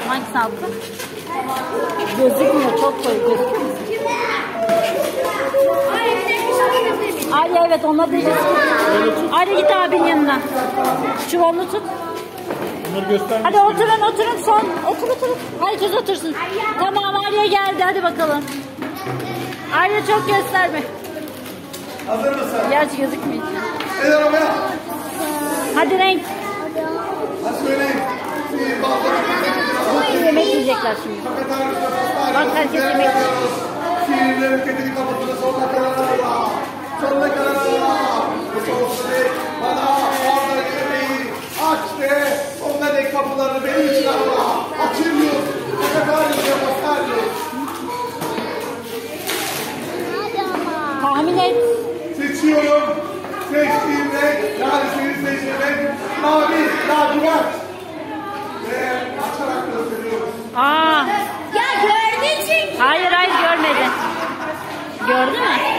Hangisini aldın? Gözükmüyor, çok koyu gözükmüyor. Arya evet onunla diyeceğiz. Arya git abinin yanına. Çuvalını tut. Hadi oturun son. Otur. Herkes otursun. Tamam Arya geldi hadi bakalım. Arya çok gösterme. Hazır mısın? Gerçi gözükmüyor. El arabaya. Hadi renk. Hadi söyleyin. Yemek yiyecekler şimdi. Bak herkes yemek yiyecek. Şiirlerin kedini kapatını sonuna kadar arala. Sonuna kadar arala. Bu soğukları bana orada yemeği aç de sonuna dek kapılarını benim için arala. Açılıyor. Ne kadar yapasarlı. Tahmin et. Seçiyorum. Seçtiğim renk, yani senin seçtiğin renk mavi, lacivert. Ve açarak gösteriyoruz. Aa. Ya gördün çünkü. Hayır görmedi. Gördün mü?